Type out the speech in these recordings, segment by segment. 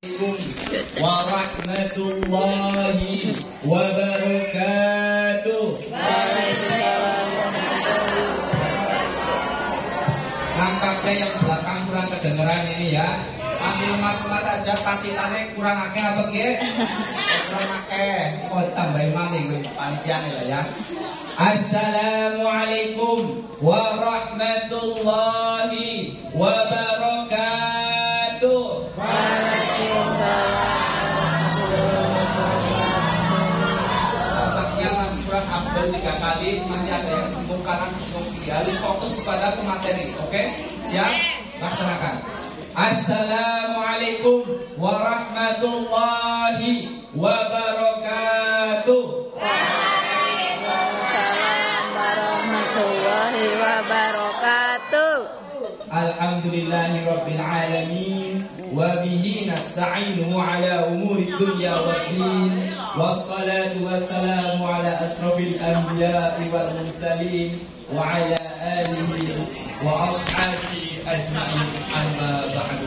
Warahmatullahi wabarakatuh. Nampaknya yang belakang kurang kedengeran ini ya. Masih lemas-lemas aja, pacitannya kurang akeh apa nggih? Kurang akeh. Oh tambahin maning panitia lah ya. Assalamualaikum warahmatullahi wabarakatuh. Abdul 3 kali, masih ada yang sembung kanan, sembung kiri. Harus fokus kepada materi, oke? Siap? Laksanakan. Assalamualaikum warahmatullahi wabarakatuh. Waalaikumsalam warahmatullahi wabarakatuh. Alhamdulillahirabbil alamin. Wabihi nasta'inu ala umuri dunya waddin. Wassalatu wassalamu ala asrafil anbiya'i wal mursalin wa ala alihi wa ashabihi ajma'in, amma ba'du.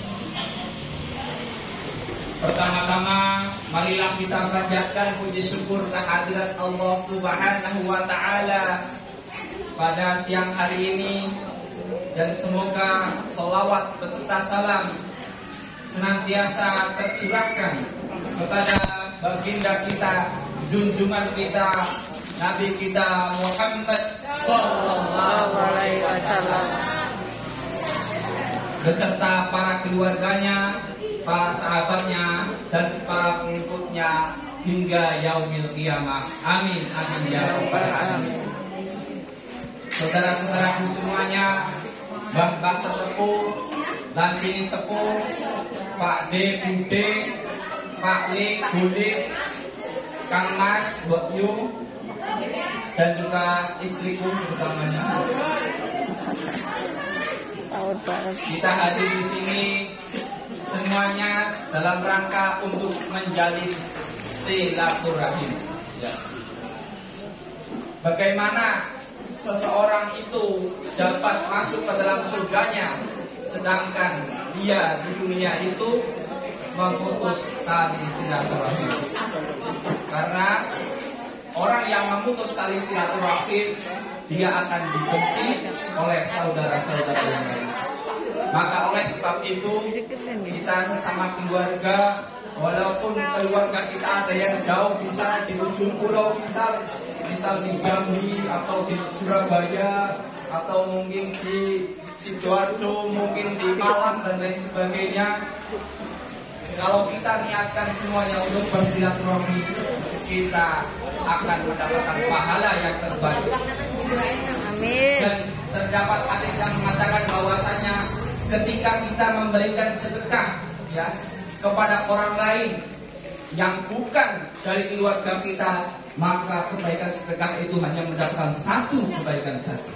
Pertama-tama marilah kita panjatkan puji syukur kehadirat Allah Subhanahu wa taala pada siang hari ini, dan semoga sholawat beserta salam senantiasa tercurahkan kepada baginda kita, junjungan kita, Nabi kita Muhammad sallallahu alaihi wasallam beserta para keluarganya, para sahabatnya, dan para pengikutnya hingga yaumil qiyamah. Amin amin ya rabbal alamin. Saudara-saudaraku semuanya, mbah-mbah sesepuh, lan bini sepuh, Pak D, Bude, Pak Le, Bule, Kang Mas, Mbok Yu, dan juga istriku terutamanya. Kita hadir di sini semuanya dalam rangka untuk menjalin silaturahim. Ya. Bagaimana seseorang itu dapat masuk ke dalam surganya, sedangkan dia di dunia itu memutus tali silaturahim? Karena orang yang memutus tali silaturahim, dia akan dibenci oleh saudara-saudara yang lain. Maka oleh sebab itu, kita sesama keluarga, walaupun keluarga kita ada yang jauh, bisa di ujung pulau, misal di Jambi atau di Surabaya atau mungkin di Sidoarjo, mungkin di Malang dan lain sebagainya. Kalau kita niatkan semuanya untuk bersilaturahmi, kita akan mendapatkan pahala yang terbaik. Amin. Dan terdapat hadis yang mengatakan bahwasanya ketika kita memberikan sedekah ya kepada orang lain yang bukan dari keluarga kita, maka kebaikan sedekah itu hanya mendapatkan satu kebaikan saja.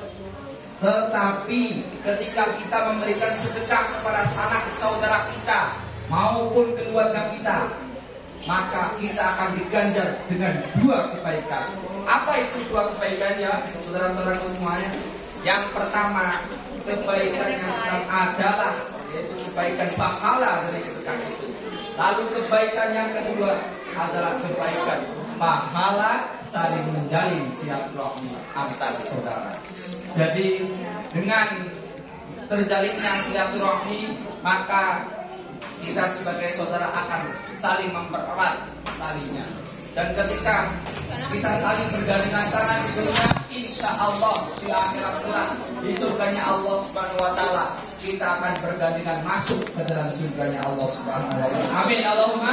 Tetapi ketika kita memberikan sedekah kepada sanak saudara kita maupun keluarga kita, maka kita akan diganjar dengan 2 kebaikan. Apa itu 2 kebaikan ya, saudara-saudaraku semuanya? Yang pertama, kebaikan yang pertama adalah yaitu kebaikan pahala dari sedekah itu. Lalu kebaikan yang kedua adalah kebaikan pahala saling menjalin silaturahmi antar saudara. Jadi dengan terjalinnya silaturahmi, maka kita sebagai saudara akan saling mempererat talinya. Dan ketika kita saling bergandengan tangan di dunia, insya Allah di akhirat kelak di surganya Allah Subhanahu wa taala, kita akan bergandengan masuk ke dalam surganya Allah Subhanahu wa taala. Amin Allahumma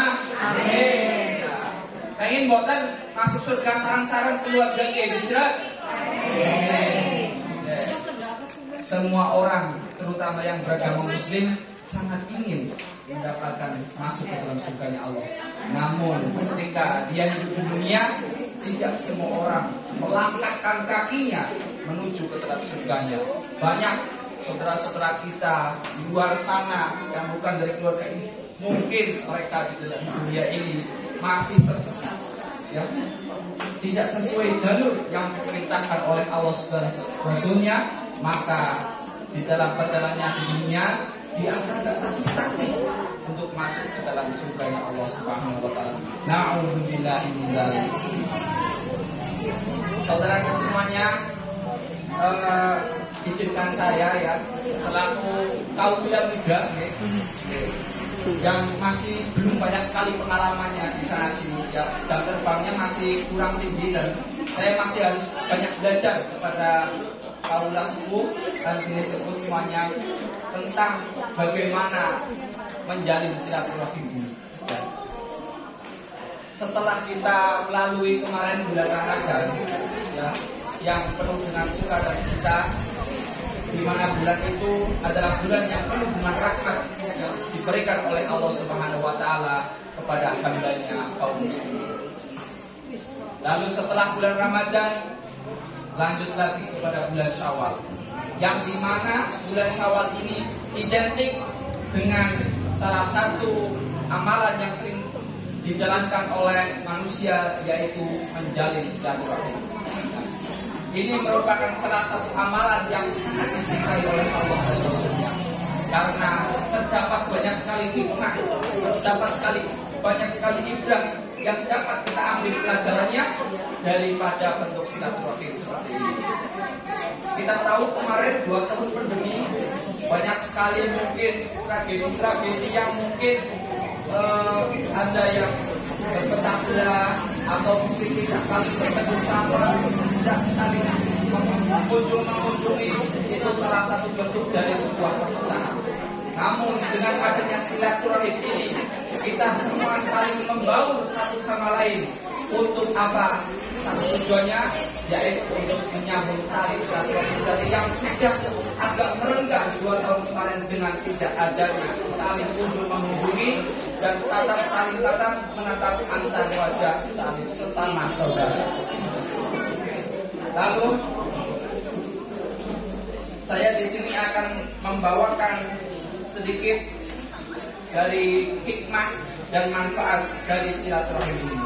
amin. Pengen boten masuk surga sarang-sarang keluarga ke disirat. Amin. Semua orang, terutama yang beragama muslim, sangat ingin mendapatkan masuk ke dalam surganya Allah. Namun ketika dia hidup di dunia, tidak semua orang melangkahkan kakinya menuju ke dalam surganya. Banyak saudara-saudara kita di luar sana yang bukan dari keluarga ini, mungkin mereka di dalam dunia ini masih tersesat, ya, tidak sesuai jalur yang diperintahkan oleh Allah dan Rasulnya. Maka di dalam perjalanannya di dunia, dia akan tertatih-tatih untuk masuk ke dalam surganya Allah Subhanahu wa taala. Na'udzubillahi min dzalik. Saudara semuanya, izinkan saya ya selaku kaum muda yang masih belum banyak sekali pengalamannya di sana sini ya, jam terbangnya masih kurang tinggi dan saya masih harus banyak belajar kepada kaula sepuh dan bini sepuh semuanya tentang bagaimana menjalin silaturahim ini. Ya. Setelah kita melalui kemarin bulan Ramadan ya, yang penuh dengan suka dan cita, di mana bulan itu adalah bulan yang penuh dengan rahmat yang diberikan oleh Allah Subhanahu wa taala kepada hamba-Nya kaum muslimin. Lalu setelah bulan Ramadan lanjut lagi kepada bulan Syawal, yang di mana bulan Syawal ini identik dengan salah satu amalan yang sering dijalankan oleh manusia, yaitu menjalin silaturahim. Ini merupakan salah satu amalan yang sangat dicintai oleh Allah dan Rasulnya, karena terdapat banyak sekali hikmah, terdapat banyak sekali ibrah yang dapat kita ambil pelajarannya daripada bentuk silaturahim seperti ini. Kita tahu kemarin 2 tahun pandemi banyak sekali mungkin tragedi-tragedi yang mungkin ada yang berpecah belah atau mungkin tidak saling bertemu sama, tidak saling mengunjungi, itu salah satu bentuk dari sebuah perpecahan. Namun dengan adanya silaturahim ini, kita semua saling membaur satu sama lain. Untuk apa? Satu tujuannya yaitu untuk menyambung tali silaturahim tadi yang sudah agak merenggang 2 tahun kemarin dengan tidak adanya saling kunjung menghubungi dan saling tatap menatap antar wajah saling sesama saudara. Lalu saya di sini akan membawakan sedikit dari hikmah dan manfaat dari silaturahim ini.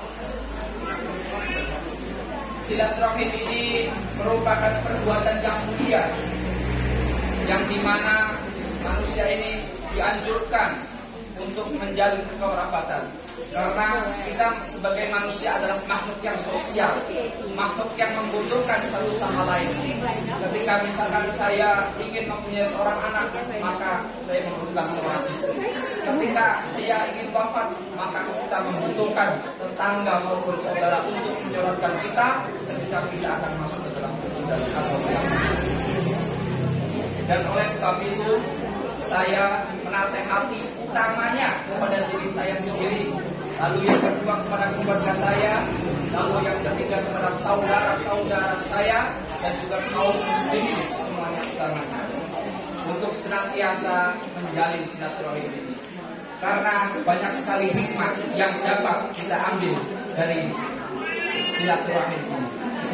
Silaturahim ini merupakan perbuatan yang mulia, yang dimana manusia ini dianjurkan untuk menjalin kekerabatan. Karena kita sebagai manusia adalah makhluk yang sosial, makhluk yang membutuhkan satu sama lain. Ketika misalkan saya ingin mempunyai seorang anak, maka saya membutuhkan seorang istri. Ketika saya ingin wafat, maka kita membutuhkan tetangga maupun saudara untuk menyolatkan kita ketika kita akan masuk ke dalam kubur atau kiamat. Dan oleh sebab itu saya menasehati utamanya kepada diri saya sendiri, lalu yang kedua kepada keluarga saya, lalu yang ketiga kepada saudara-saudara saya dan juga kaum muslimin semuanya utamanya, untuk senantiasa menjalin silaturahim ini. Karena banyak sekali hikmah yang dapat kita ambil dari silaturahim ini.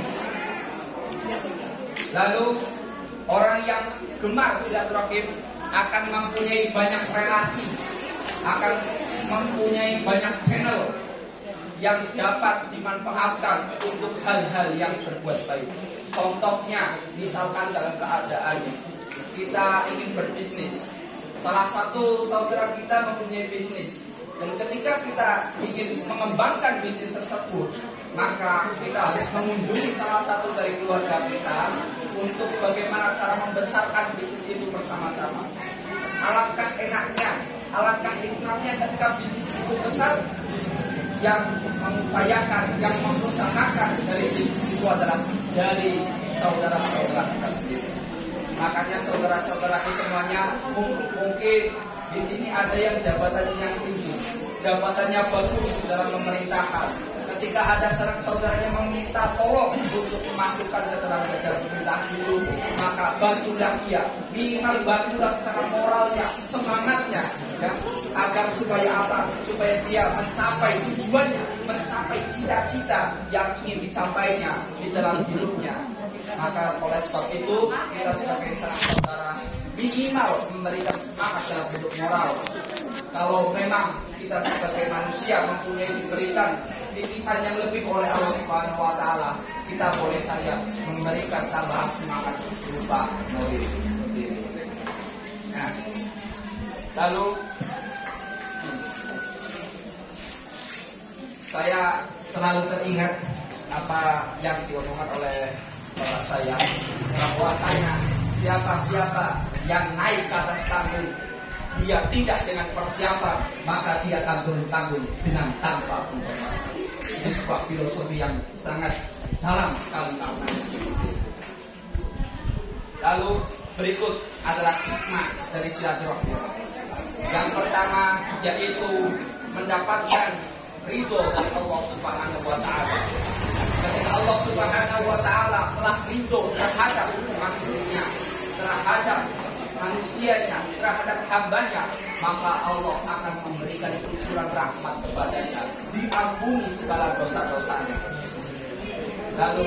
Lalu orang yang gemar silaturahim akan mempunyai banyak relasi, akan mempunyai banyak channel yang dapat dimanfaatkan untuk hal-hal yang berbuat baik. Contohnya, misalkan dalam keadaan kita ingin berbisnis, salah satu saudara kita mempunyai bisnis, dan ketika kita ingin mengembangkan bisnis tersebut, maka kita harus mengunjungi salah satu dari keluarga kita untuk bagaimana cara membesarkan bisnis itu bersama-sama. Alangkah enaknya, alangkah hikmahnya ketika bisnis itu besar, yang mengupayakan, yang mengusahakan dari bisnis itu adalah dari saudara-saudara kita sendiri. Makanya saudara-saudaraku semuanya, mungkin di sini ada yang jabatannya yang tinggi, jabatannya bagus dalam pemerintahan. Ketika ada sanak saudaranya meminta tolong untuk memasukkan ke dalam jajaran pemerintahan dulu, maka bantulah dia, minimal bantulah secara moralnya, semangatnya, ya, agar supaya apa? Supaya dia mencapai tujuannya, mencapai cita-cita yang ingin dicapainya di dalam hidupnya. Maka oleh sebab itu kita sebagai sanak saudara minimal memberikan semangat dalam bentuk moral. Kalau memang kita sebagai manusia mempunyai diberikan titipan yang lebih oleh Allah Subhanahu wa taala, kita boleh saja memberikan tambahan semangat berupa mobil seperti ini. Nah, lalu saya selalu teringat apa yang diomongkan oleh bapak saya, bahwasanya siapa-siapa yang naik ke atas panggung, dia tidak dengan persiapan, maka dia akan turun-tanggung dengan tanpa penghormatan. Ini sebuah filosofi yang sangat dalam sekali maknanya. Lalu berikut adalah hikmah dari silaturahmi. Yang pertama yaitu mendapatkan ridho dari Allah Subhanahu wa Ta'ala. Ketika Allah Subhanahu wa Ta'ala telah ridho terhadap makhluknya, terhadap manusianya, terhadap hambanya, maka Allah akan memberikan kucuran rahmat kepadanya, diampuni segala dosa-dosanya. Lalu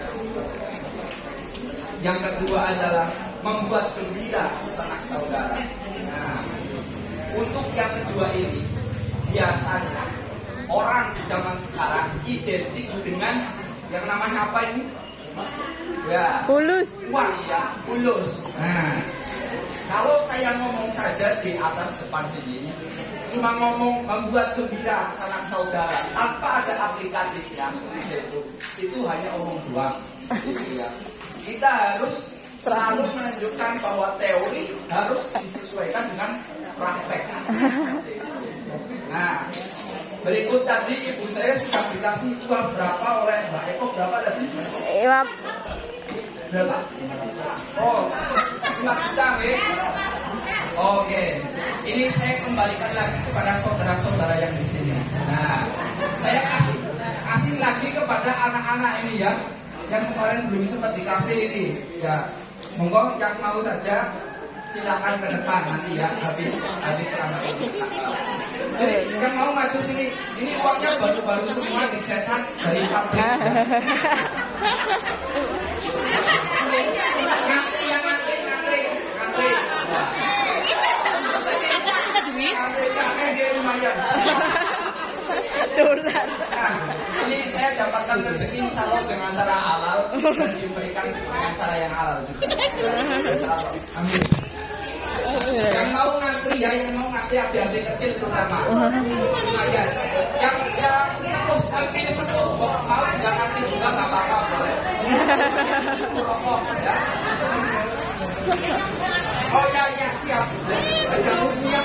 yang kedua adalah membuat gembira sanak saudara. Nah, untuk yang kedua ini biasanya orang zaman sekarang identik dengan yang namanya apa ini? Ya, Fulus. uang ya, fulus. Nah, kalau saya ngomong saja di atas depan sini, cuma ngomong membuat gembira sanak saudara tanpa ada aplikatifnya, itu hanya omong doang. Gitu ya. Kita harus selalu menunjukkan bahwa teori harus disesuaikan dengan praktek. Nah, berikut tadi ibu saya sudah dikasih uang berapa oleh Mbak Eko, berapa tadi? Berapa? Oh, 5 juta, Oke, ini saya kembalikan lagi kepada saudara-saudara yang di sini. Nah, saya kasih lagi kepada anak-anak ini ya, yang kemarin belum sempat dikasih ini. Ya, monggo yang mau saja silakan ke depan nanti ya, habis ceramah ini. Jadi yang mau maju sini, ini uangnya baru-baru semua dicetak dari pabrik. Ngantri ya, ngantri. Ngantri lumayan. Nah, ini saya dapatkan rezeki insya Allah dengan cara halal dan diberikan dengan cara yang halal juga. Insya Allah. Amin. Yang mau ngantri ya, hati-hati kecil terutama. Lumayan. Yang sepuh mau juga ngantri juga nggak apa-apa boleh. Rokok ya. Oh ya siap. Jamu siap.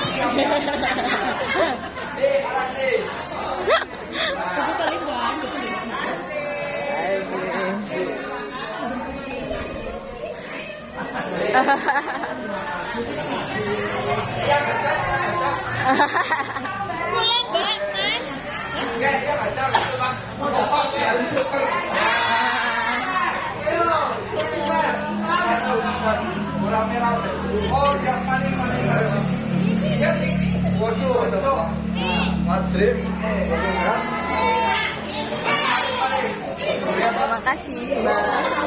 Terima kasih, Mbak.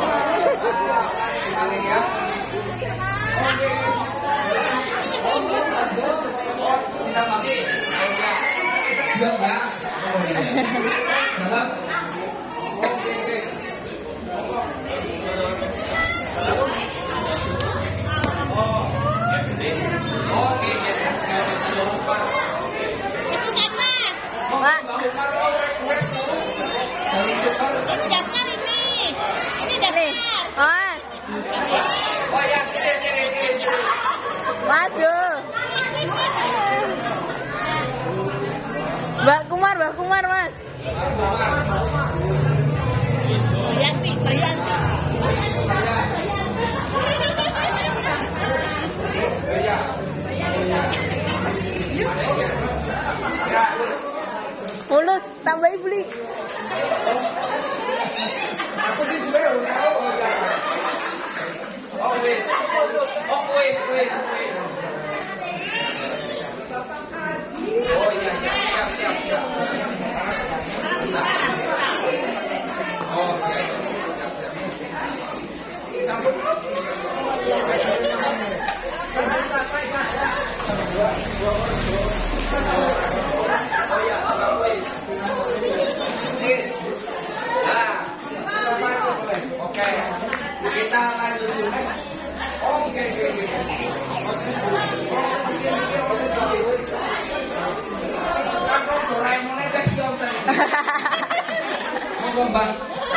Siap ya. Dalam. Mas. Oh ya, sini. Maju. Mbak Kumar, Mas. Bayanti. Fulus, tambahin beli. Wes. Oh iya, siap. Oh iya, siap. Sambut. Oh iya, wes. Oke, kita lanjut dulu. Oke. Monggo Mbak.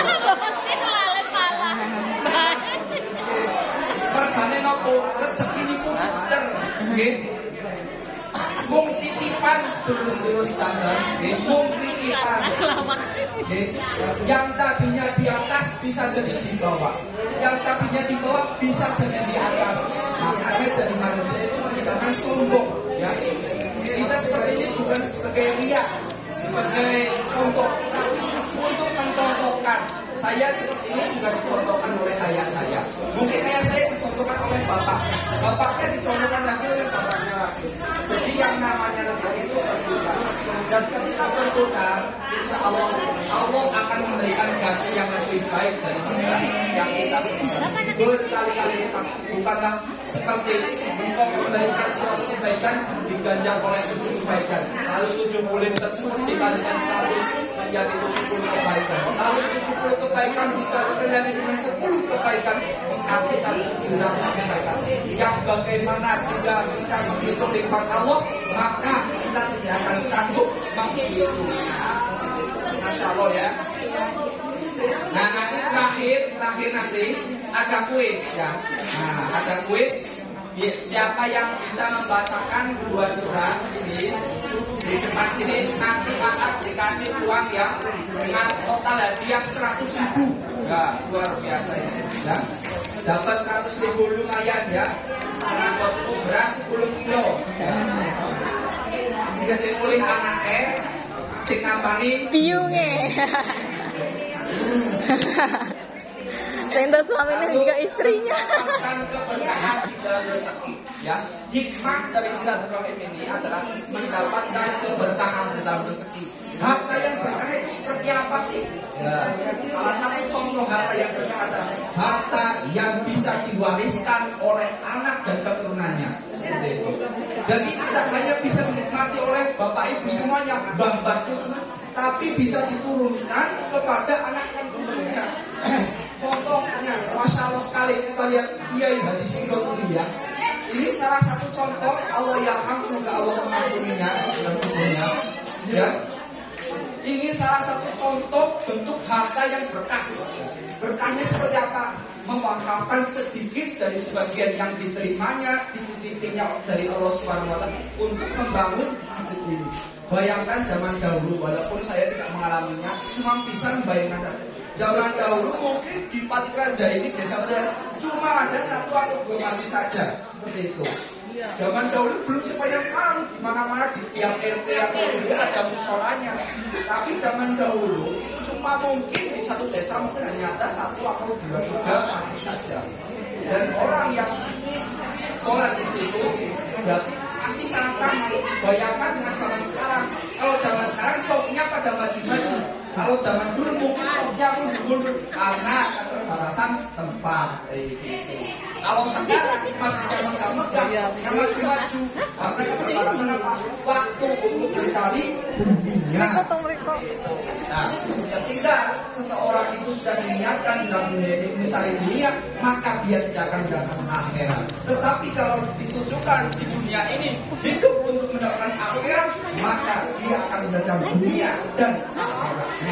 Mergane nopo rezeki niku puter, nggih. Mung titipan sedulur-sedulur standar, nggih, mung titipan. Nggih. Yang tadinya di atas bisa jadi di bawah. Yang tadinya di bawah bisa jadi di atas. Makanya jadi manusia itu jangan sombong, ya. Kita seperti ini bukan sebagai riya, sebagai contoh, tapi untuk mencontohkan. Saya seperti ini juga dicontohkan oleh ayah saya. Mungkin ayah saya dicontohkan oleh bapak. Bapaknya dicontohkan lagi oleh bapaknya lagi. Jadi yang namanya rezeki itu bertukar. Dan ketika bertukar, insya Allah Allah akan memberikan ganti yang lebih baik daripada yang kita berikan. Berkali-kali kita bukanlah seperti engkau memberikan suatu kebaikan diganjar oleh 7 kebaikan. Lalu 70 tersebut dikalikan 100 menjadi 70 kebaikan. Lalu 70 kebaikan dikalikan lagi dengan 10 kebaikan menghasilkan 700 kebaikan. Yang bagaimana jika kita menghitung nikmat Allah, maka kita tidak akan sanggup menghitungnya. Masya Allah ya. Nah nanti terakhir nanti ada kuis ya. Nah ada kuis. Siapa yang bisa membacakan 2 surat ini di depan sini nanti akan dikasih uang ya dengan total hadiah 100.000. Ya luar biasa ini. Ya. Dapat 100.000 lumayan ya. Dengan beras 10 kilo. Ya. Dikasih mulih anaknya. Sing nampani Piungnya. Tenda suaminya juga istrinya. Keberkahan di dalam rezeki, ya. Hikmah dari silaturahim ini adalah mendapatkan keberkahan di dalam rezeki. Harta yang berkah itu seperti apa sih? Ya, salah satu contoh harta yang berkah adalah harta yang bisa diwariskan oleh anak dan keturunannya. Seperti itu. Jadi tidak hanya bisa dinikmati oleh bapak ibu semuanya, mbah-mbahku semua, tapi bisa diturunkan kepada anak dan cucunya. Contohnya, masya Allah sekali kita lihat Kiai Haji Sirot ini ya. Ini salah satu contoh Allah yarham, semoga Allah mengampuninya dan tubuhnya. Ya, ini salah satu contoh bentuk harta yang berkah. Berkahnya seperti apa? Mewakafkan sedikit dari sebagian yang diterimanya, dititipinnya dari Allah Subhanahu Wa Taala untuk membangun masjid ini. Bayangkan zaman dahulu, walaupun saya tidak mengalaminya, cuma bisa membayangkan saja. Zaman dahulu mungkin di Pati Raja ini desa cuma ada 1 atau 2 masjid saja, seperti itu. Zaman dahulu belum sebanyak sekarang, di mana-mana di tiap RT atau RW ada musholanya. Tapi zaman dahulu cuma mungkin di satu desa mungkin hanya ada 1 atau 2 masjid saja. Dan orang yang sholat di situ berarti masih sangat ramai. Bayangkan dengan zaman sekarang. Kalau zaman sekarang shopnya pada maju-maju. Kalau zaman dulu mungkin shopnya mundur-mundur karena keterbatasan tempat. Gitu. Kalau sekarang masjidnya megah-megah, yang maju-maju karena keterbatasan apa? Waktu untuk mencari dunia. Nah, ketika seseorang itu sudah diniatkan dalam dunia ini mencari dunia, maka dia tidak akan mendapatkan akhirat. Tetapi kalau ditujukan di dunia ini hidup untuk mendapatkan akhirat, maka dia akan mendapatkan dunia dan akhiratnya.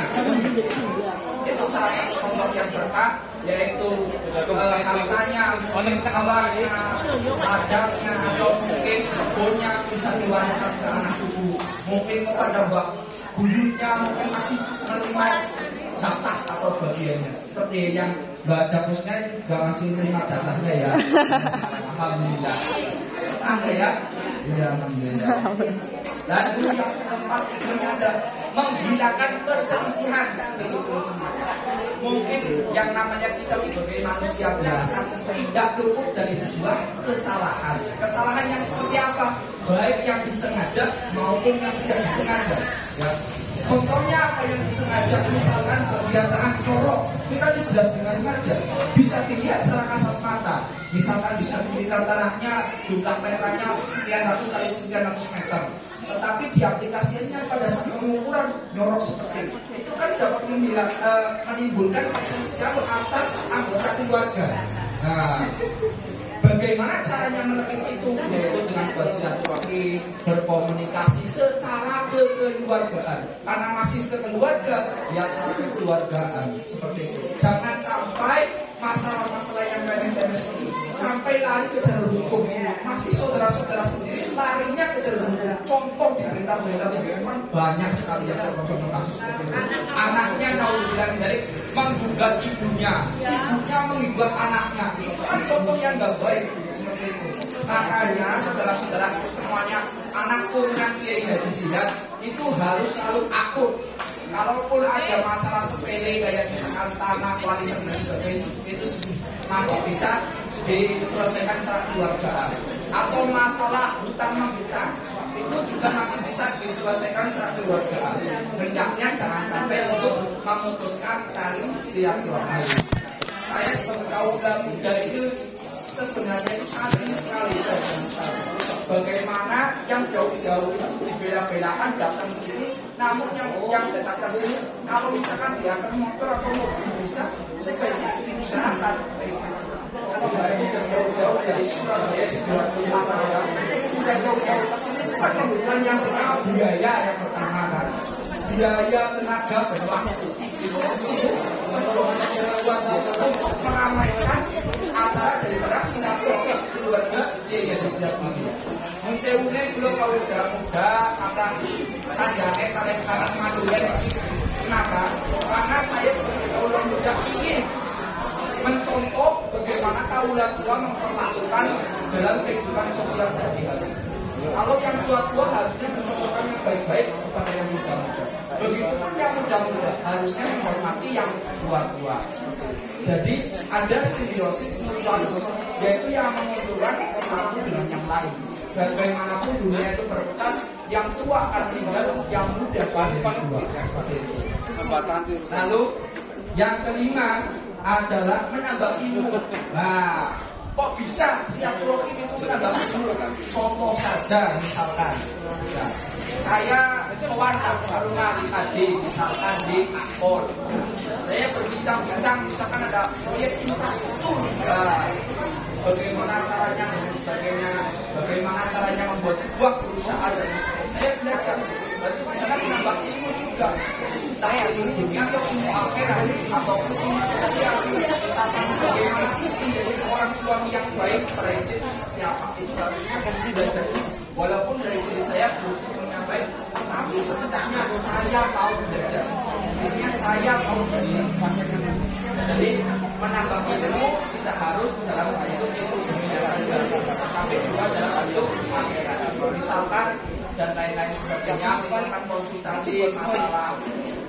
Itu salah satu contoh yang berkah, yaitu hartanya, sawahnya, ladangnya, atau mungkin kebunnya bisa diwariskan ke anak cucu. Mungkin kepada buyutnya mungkin masih menerima jatah atau bagiannya. Seperti yang Mbak Jabusnya juga masih menerima jatahnya ya. Alhamdulillah. Ada ya? Iya, alhamdulillah. Dan yang keempat hikmahnya ada menghilangkan perselisihan dari semuanya. Mungkin yang namanya kita sebagai manusia biasa tidak luput dari sebuah kesalahan. Kesalahan yang seperti apa? Baik yang disengaja maupun yang tidak disengaja. Ya. Contohnya apa yang disengaja? Misalkan bagian tengah corok, itu kan jelas dengan sengaja. Bisa dilihat secara kasat mata. Misalkan disertifikat tanahnya jumlah meternya sekian ratus kali sekian ratus meter. Tetapi di aplikasinya pada saat pengukuran nyorok seperti itu kan dapat menimbulkan perselisihan antar anggota keluarga. Nah, Bagaimana caranya menepis itu? Yaitu dengan bersilaturahmi, berkomunikasi secara kekeluargaan. Karena masih sekeluarga, ya cara kekeluargaan seperti itu. Jangan sampai masalah-masalah yang remeh-temeh ini sampai lari ke jalur hukum. Masih saudara-saudara sendiri larinya ke jalur hukum. Contoh di berita-berita TV kan banyak sekali ya contoh-contoh kasus seperti itu. Anaknya naudzubillah dari menggugat ibunya, ibunya menggugat anaknya. Itu kan contoh yang nggak baik seperti itu. Makanya saudara-saudara semuanya, anak turunan Kiai Haji Sidat itu harus selalu akur. Kalaupun ada masalah sepele kayak misalkan tanah, warisan dan sebagainya, itu masih bisa diselesaikan secara keluargaan. Atau masalah hutang menghutang, itu juga masih bisa diselesaikan secara keluargaan. Hendaknya jangan sampai untuk memutuskan tali silaturahmi. Saya sebagai kaum muda itu sebenarnya itu sangat ini sekali. Bagaimana yang jauh-jauh itu dibela-belakan datang ke sini, namun yang datang ke sini kalau misalkan diantar motor atau mobil bisa sebaiknya diusahakan. Contoh itu udah jauh-jauh dari Surabaya 90 ya, udah jauh-jauh ke sini bukan kebutuhan yang pertama biaya yang pertama kan, biaya tenaga dan waktu. Itu perjuangan yang luar biasa untuk meramaikan acara daripada silaturahmi keluarga yang siap ini. Mensewune belum kalau udah muda kata sanjane tarik kanan maduren ini. Kenapa? Karena saya sebagai kaula muda ingin mencontoh bagaimana kaula tua memperlakukan dalam kehidupan sosial sehari-hari. Kalau yang tua-tua harusnya mencontohkan yang baik-baik kepada yang muda-muda. Begitupun yang muda-muda harusnya menghormati yang tua-tua. Jadi ada simbiosis mutualisme, yaitu yang menguntungkan satu dengan yang lain. Bagaimanapun dunia itu berputar, yang tua akan tinggal, yang muda akan tua. Seperti itu. Lalu yang kelima adalah menambah ilmu. Nah, kok bisa silaturahmi itu menambah ilmu? Contoh saja misalkan, ya, saya kawan alumni tadi misalkan di Akpol, saya berbincang-bincang misalkan ada proyek infrastruktur, ya, bagaimana caranya dan sebagainya, bagaimana caranya membuat sebuah perusahaan dan sebagainya. Saya belajar, berarti di sana menambah ilmu juga. Saya ilmu dunia atau ilmu akhirat atau ilmu sosial, misalkan bagaimana sih menjadi seorang suami yang baik pada istri itu seperti apa, itu harusnya belajar. Walaupun dari diri saya belum sepenuhnya baik, tapi setidaknya saya mau belajar. Intinya saya mau belajar. Jadi menambah ilmu tidak harus dalam bentuk ilmu dunia saja, tapi juga dalam bentuk akhirat. Misalkan dan lain-lain sebagainya, misalkan konsultasi masalah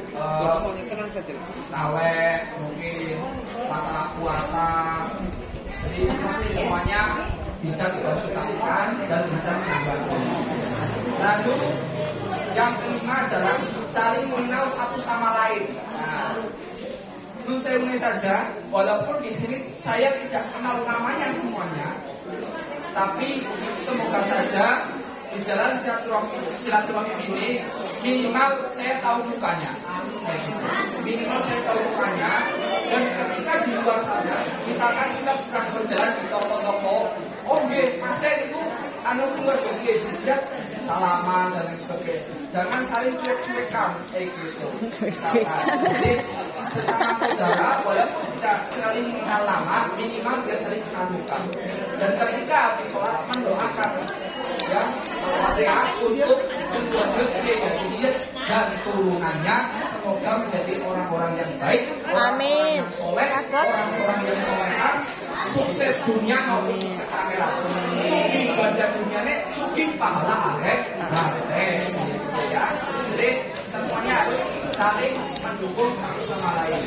tawek, mungkin masalah puasa. Jadi semuanya bisa dikonsultasikan dan bisa menambah. Lalu yang kelima adalah saling mengenal satu sama lain. Nah, nun saya saja, walaupun di sini saya tidak kenal namanya semuanya, tapi semoga saja di dalam silaturahmi ini minimal saya tahu mukanya. Minimal saya tahu mukanya. Dan ketika di luar sana, misalkan kita sedang berjalan di toko-toko, oh nggih, Mas itu keluarga dia jizat, salaman dan lain sebagainya. Jangan saling cuek-cuekan gitu. Jadi sesama saudara, walaupun tidak saling mengenal lama, minimal dia saling kenal muka. Dan ketika habis sholat mendoakan, ya, untuk keluarga dia jizat dan turunannya, semoga menjadi orang-orang yang baik, orang-orang yang soleh, orang-orang yang soleha, sukses dunia maupun sukses akhirat. Sugi badan dunianya, sugi pahala akhirat. Nah, gitu ya. Jadi semuanya harus saling mendukung satu sama lain.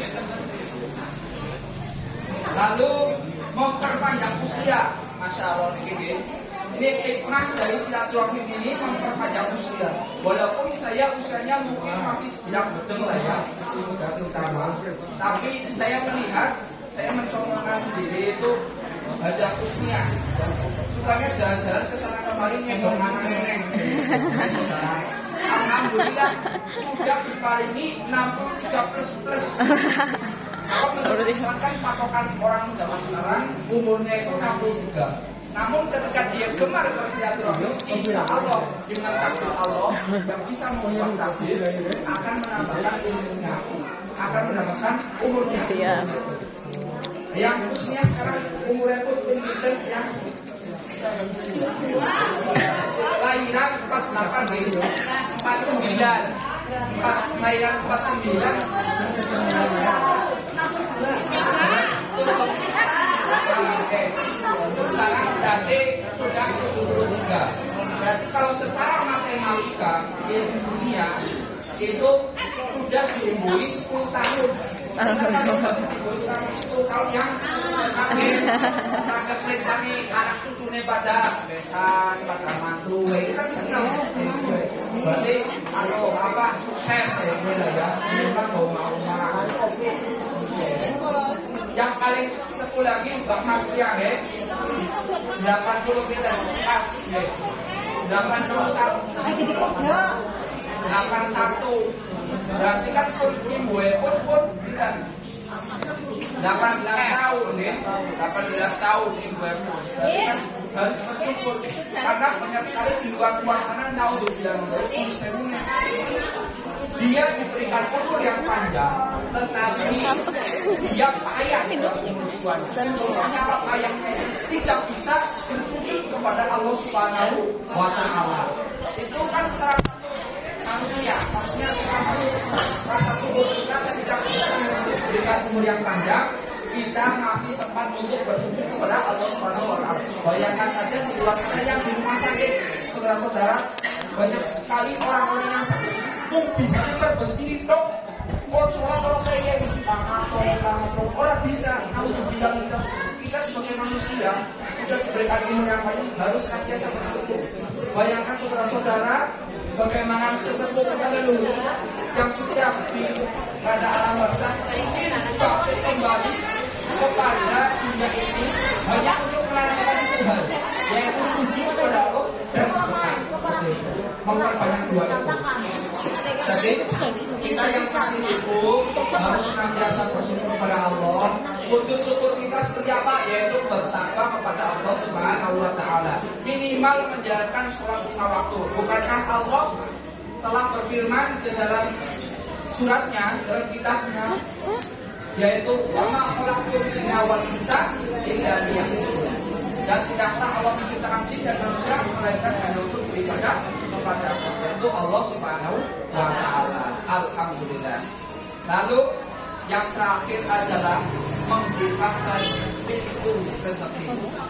Lalu memperpanjang usia, masya Allah ini. Ini hikmah dari silaturahmi ini memperpanjang usia. Walaupun saya usianya mungkin masih yang sedang saya, masih muda terutama, tapi saya melihat, saya mencontohkan sendiri itu Hajah Kusnia. Sukanya jalan-jalan ke sana kemari ngendong anak nenek. Saudara, alhamdulillah sudah diparingi 63 plus. Kalau menurut misalkan patokan orang zaman sekarang umurnya itu 63. Namun ketika dia gemar bersilaturahmi, insya Allah dengan takdir Allah yang bisa mengubah takdir akan menambahkan ilmunya, akan menambahkan umurnya. Iya. Yang usia sekarang umurnya pun pinter ya. Lahiran 48 gitu, 49, lahiran 49. Oke, sekarang berarti sudah 73. Berarti kalau secara matematika ilmu dunia itu sudah diimbui 10 tahun. Sekarang berarti diimbui 10 tahun yang sakit perisani anak cucunya pada besan, pada mantu, itu kan senang. Berarti sukses ya, ini kan mau. Yang paling sepuluh lagi Mbak Mas ya, 80 meter pas, 81, berarti kan ibu pun kita 18 tahun ya, 18 tahun ibu pun, berarti kan harus bersyukur karena banyak sekali di luar sana tahu dia diberikan umur yang panjang, tetapi dia payah dalam kehidupan. Contohnya apa payahnya? Tidak bisa bersujud kepada Allah Subhanahu wa Ta'ala. Itu kan salah satu karunia, maksudnya salah satu rasa syukur kita ketika kita diberikan umur yang panjang, kita masih sempat untuk bersujud kepada Allah Subhanahu wa Ta'ala. Bayangkan saja di luar sana yang di rumah sakit, saudara-saudara, banyak sekali orang-orang yang sakit. Bisa kita berdiri dong. Kalau kayak gitu, orang bisa. Namun bilang kita sebagai manusia sudah diberikan ilmu yang banyak, harus senantiasa bersyukur. Bayangkan saudara-saudara, bagaimana sesepuh kita leluhur yang sudah di pada alam barzakh ingin bangkit kembali kepada dunia ini hanya untuk melayani satu hal, yaitu sujud kepada Allah dan sedekah. Memperbanyak dua itu. Jadi kita yang kasih ibu harus senantiasa bersyukur kepada Allah. Wujud syukur kita seperti apa? Yaitu bertakwa kepada Allah Subhanahu wa Ta'ala. Minimal menjalankan sholat 5 waktu. Bukankah Allah telah berfirman di dalam suratnya, dalam kitabnya, yaitu wa ma khalaqtul jinna wal insa illa liya'budun. Dan tidaklah Allah menciptakan jin dan manusia melainkan hanya untuk beribadah kepada yaitu Allah Subhanahu wa Ta'ala. Alhamdulillah. Lalu yang terakhir adalah membukakan pintu rezeki.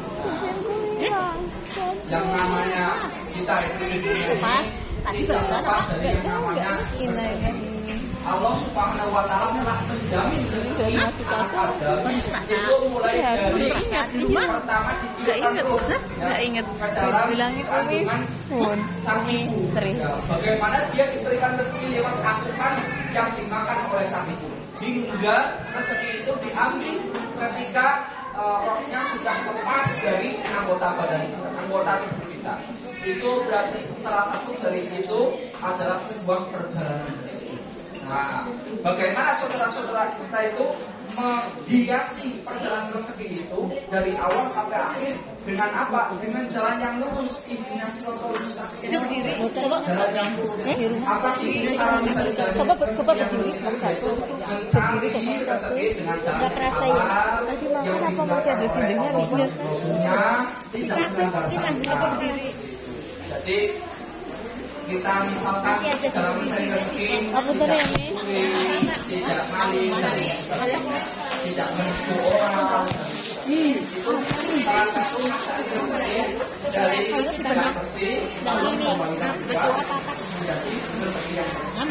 Yang namanya kita itu di dunia ini tidak lepas dari yang namanya rezeki. Allah Subhanahu wa Ta'ala telah menjamin rezeki anak Adam itu mulai dari pertama diberikan roh ke dalam kandungan sang ibu. Bagaimana dia diberikan rezeki lewat asupan yang dimakan oleh sang ibu, hingga rezeki itu diambil ketika rohnya sudah lepas dari anggota badan kita, anggota tubuh kita. Itu berarti salah satu dari itu adalah sebuah perjalanan rezeki. Nah, bagaimana saudara-saudara kita itu menghiasi perjalanan rezeki itu dari awal sampai akhir dengan apa? Dengan jalan yang lurus. Ihdinas siratal mustaqim. Jalan yang lurus. Apa sih cara mencari jalan rezeki yang lurus? Yaitu mencari rezeki dengan cara yang halal, yang digunakan oleh Allah dan Rasulnya, tidak melanggar syariat. Jadi kita misalkan dalam mencari rezeki tidak mencuri, tidak maling dan sebagainya, tidak menipu orang. Itu salah satu mencari rezeki dari tidak bersih lalu kembalikan juga menjadi rezeki yang bersih.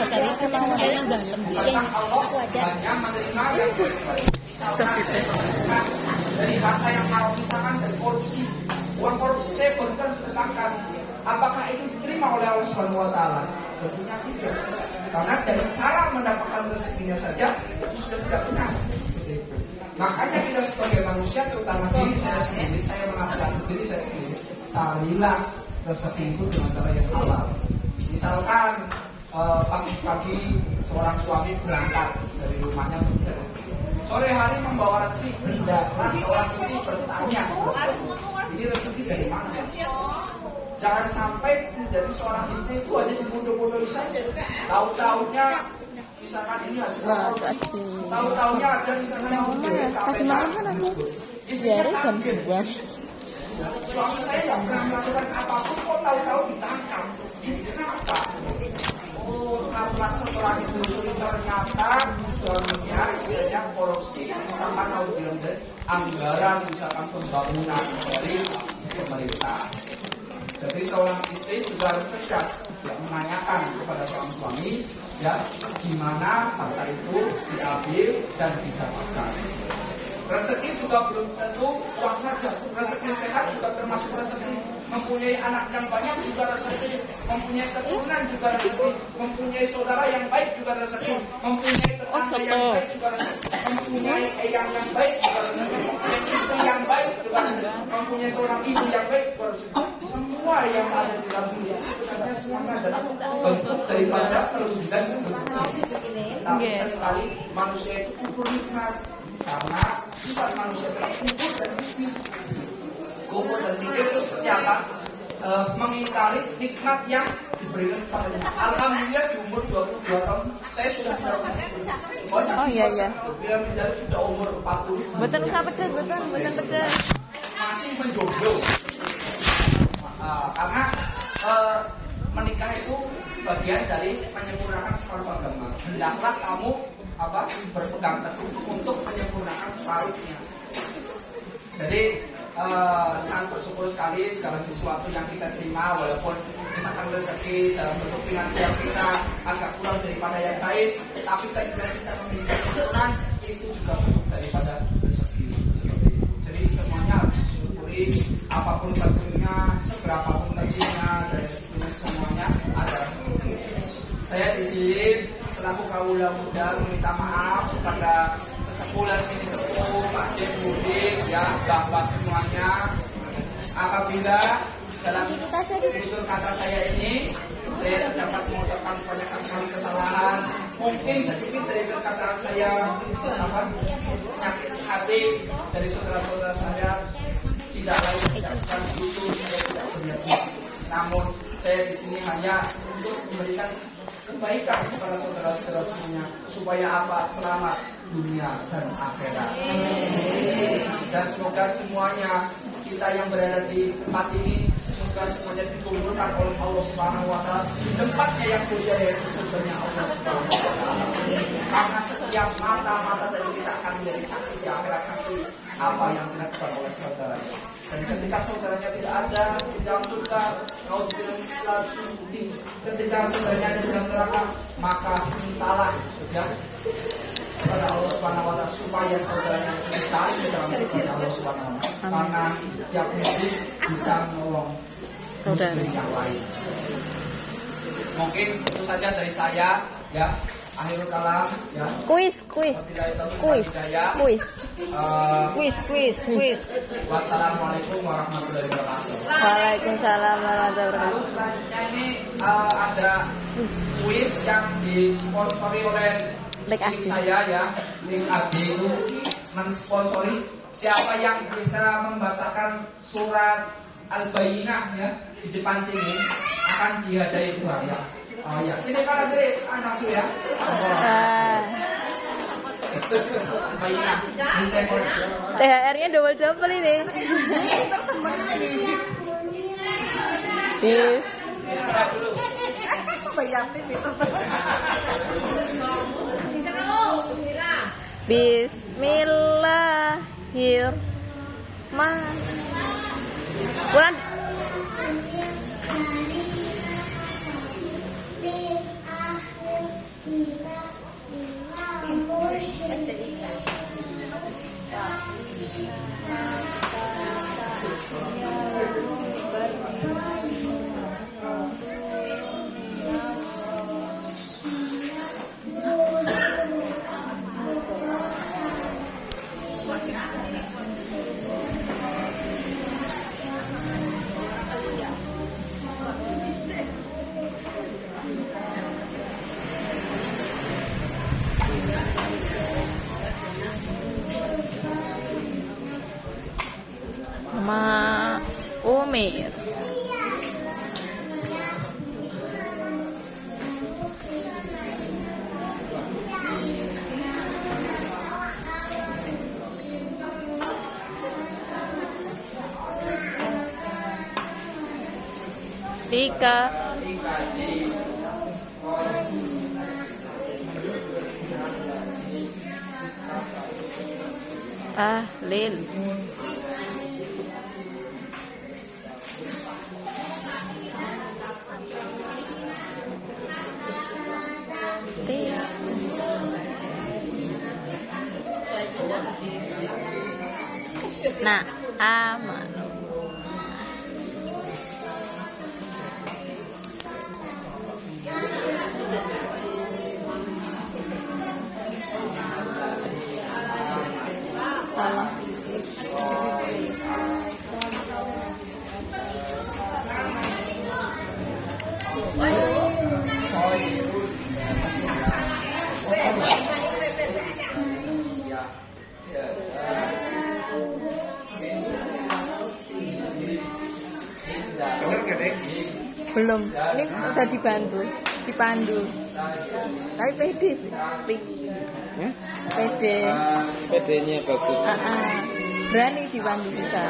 Karena Allah hanya menerima yang baik-baik. Misalkan saya bersedekah dari harta yang haram, misalkan dari korupsi, uang korupsi saya berikan sedekahkan. Apakah itu diterima oleh Allah Subhanahu wa Ta'ala? Tentunya tidak. Karena dari cara mendapatkan rezekinya saja itu sudah tidak benar. Makanya kita sebagai manusia, terutama diri saya sendiri, saya menasihati diri saya sendiri, carilah rezeki itu dengan cara yang halal. Misalkan pagi-pagi seorang suami berangkat dari rumahnya untuk rezeki. Sore hari membawa rezeki, hendaklah seorang istri bertanya kepada suami, ini rezeki dari mana? Jangan sampai menjadi seorang istri itu hanya dibodoh-bodohi saja. Tahu-taunya misalkan ini hasil tahu-taunya ada misalkan yang istrinya kaget. Suami saya nggak pernah melakukan apapun, kok tahu-tahu ditangkap. Ini kenapa? Oh, karena setelah ditelusuri ternyata suaminya istilahnya korupsi, misalkan mau bilang dari anggaran misalkan pembangunan dari pemerintah. Jadi seorang istri juga harus cerdas, ya, menanyakan kepada suami-suami, ya, gimana harta itu diambil dan didapatkan. Rezeki juga belum tentu uang saja. Rezeki sehat juga termasuk rezeki. Mempunyai anak yang banyak juga rezeki. Mempunyai keturunan juga rezeki. Mempunyai saudara yang baik juga rezeki. Mempunyai tetangga yang baik juga rezeki. Mempunyai eyang yang baik juga rezeki. Mempunyai istri yang baik juga rezeki. Mempunyai seorang ibu yang baik juga rezeki. Semua yang ada di dalam dunia sebenarnya semuanya adalah bentuk daripada perwujudan rezeki. Tapi seringkali manusia itu kufur nikmat. Karena sifat manusia adalah kufur dan fikir. Kufur dan fikir itu seperti apa? Mengingkari nikmat yang diberikan kepadanya. Alhamdulillah di umur 22 tahun saya sudah mendapatkan istri. Oh iya. Bila menjadi sudah umur 40. Betul pedes. Masih menjomblo. Karena menikah itu sebagian dari menyempurnakan separuh agama. Hendaklah kamu berpegang teguh untuk menyempurnakan separuhnya. Jadi sangat bersyukur sekali segala sesuatu yang kita terima, walaupun misalkan rezeki dalam bentuk finansial kita agak kurang daripada yang lain, tapi ketika kita memiliki keturunan itu juga bentuk daripada rezeki seperti itu. Jadi semuanya harus disyukuri, apapun bentuknya, seberapapun kecilnya, dari semuanya ada rezeki. Saya di sini selaku kaula muda meminta maaf kepada sesepuh dan mini sepuh, Pak Dek, Budi, ya, Bapak semuanya. Apabila dalam tutur kata saya ini saya dapat mengucapkan banyak kesalahan, mungkin sedikit dari perkataan saya menyakit hati dari saudara-saudara saya, tidak lain bukan itu saya tidak berniat. Namun saya di sini hanya untuk memberikan kebaikan kepada saudara-saudara semuanya, supaya apa? Selamat dunia dan akhirat. Dan semoga semuanya kita yang berada di tempat ini, semoga semuanya dikumpulkan oleh Allah Subhanahu wa Ta'ala di tempatnya yang mulia, yaitu surganya Allah Subhanahu wa Ta'ala. Karena setiap mata dari kita akan menjadi saksi di akhirat nanti apa yang dilakukan oleh saudaranya. Dan ketika saudaranya tidak ada di dalam surga, ketika saudaranya ada di dalam neraka, maka mintalah ya kepada Allah Subhanahu wa Ta'ala supaya saudaranya ditarik ke dalam surga Allah Subhanahu wa Ta'ala. Karena tiap muslim bisa menolong muslim yang lain. Mungkin itu saja dari saya, ya. Akhirul kalam, ya. Kuis. Wassalamualaikum warahmatullahi wabarakatuh. Waalaikumsalam warahmatullahi wabarakatuh. Lalu selanjutnya ini ada kuis yang disponsori oleh link saya, ya. Link AD itu mensponsori. Siapa yang bisa membacakan surat Al-Bayyinah, ya, di depan sini akan dihadiahi uang, ya. Oh ya, sini para sini anak ya. THR-nya double ini. Bis. Bismillahirrahmanirrahim. Ma Amir. Tika. Lil. Nah, aman. Salah. Belum, ini udah dipandu. Tapi pede. PD-nya bagus. Berani dipandu bisa.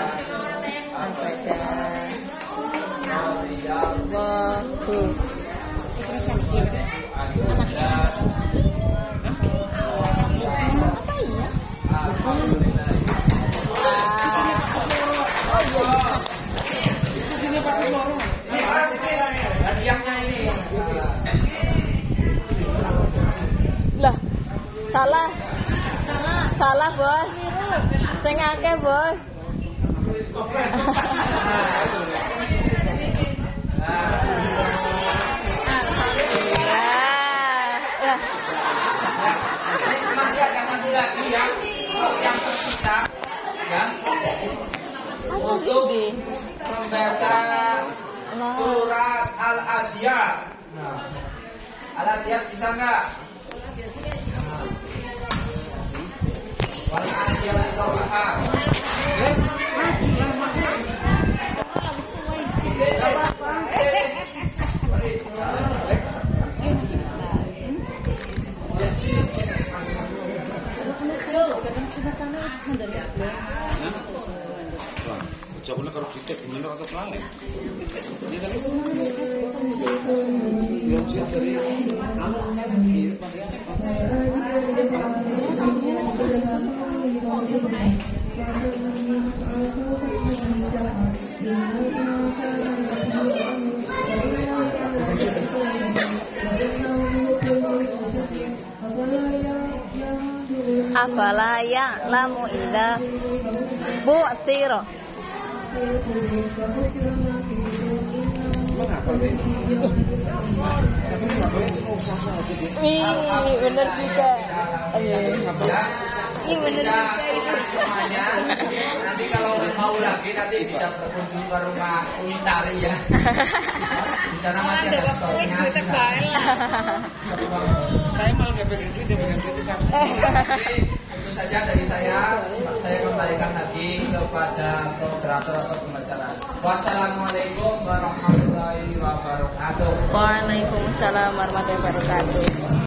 Hadiahnya ini. Lah, salah bos. Sing akeh bos. Masih ada satu lagi ya, yang tersisa ya, untuk membaca surat Al-Adiyat. Nah, Al-Adiyat bisa nggak? Wal-Adiyat itu apa? Jauhnya kalau kita gimana atau lain? Afala ya'lamu idza bu'thira. Bener juga. Ini bener juga semuanya. Nanti kalau mau lagi nanti bisa berkunjung ke rumah Unitari ya. Di sana masih ada stoknya. Saya malah nggak pengen duit, pengen duit itu kan. Itu saja dari saya kembalikan lagi kepada moderator atau pembicara. Wassalamualaikum warahmatullahi wabarakatuh. Waalaikumsalam warahmatullahi wabarakatuh.